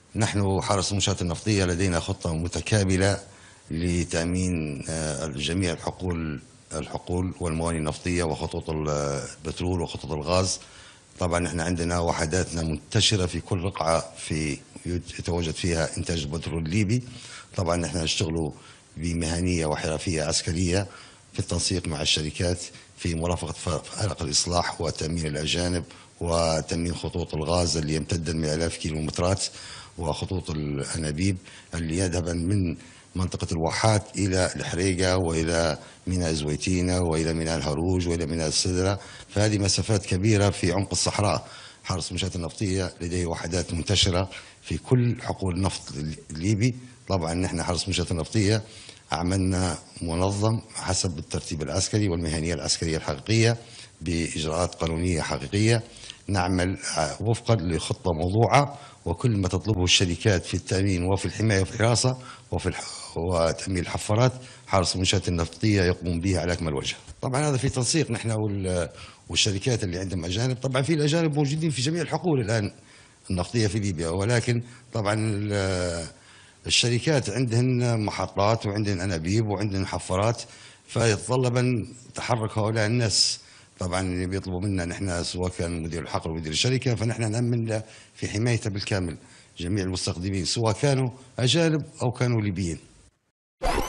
نحن حرس المنشآت النفطية لدينا خطة متكاملة لتأمين جميع الحقول والموانئ النفطية وخطوط البترول وخطوط الغاز. طبعا احنا عندنا وحداتنا منتشرة في كل رقعة يتواجد فيها إنتاج البترول الليبي. طبعا احنا نشتغل بمهنية وحرفية عسكرية في التنسيق مع الشركات في مرافقة فرق الإصلاح وتأمين الأجانب وتأمين خطوط الغاز اللي يمتد من آلاف كيلومترات، وخطوط الأنابيب اللي يذهب من منطقة الواحات إلى الحريقة وإلى ميناء زويتينة وإلى ميناء الهروج وإلى ميناء السدرة. فهذه مسافات كبيرة في عمق الصحراء. حرس المنشآت النفطية لديه وحدات منتشرة في كل حقول النفط الليبي. طبعا نحن حرس المنشآت النفطية عملنا منظم حسب الترتيب العسكري والمهنية العسكرية الحقيقية بإجراءات قانونية حقيقية. نعمل وفقا لخطة موضوعة، وكل ما تطلبه الشركات في التأمين وفي الحماية وفي الحراسة وتأمين الحفارات حرس المنشآت النفطية يقوم به على أكمل وجه. طبعا هذا في تنسيق نحن والشركات اللي عندهم أجانب. طبعا في الأجانب موجودين في جميع الحقول الآن النفطية في ليبيا، ولكن طبعا الشركات عندهن محطات وعندهن أنابيب وعندهن حفارات، فيتطلب تحرك هؤلاء الناس. طبعا اللي بيطلبوا منا نحن سواء كان مدير الحقل ومدير الشركه، فنحن نأمن في حمايته بالكامل جميع المستخدمين سواء كانوا اجانب او كانوا ليبيين.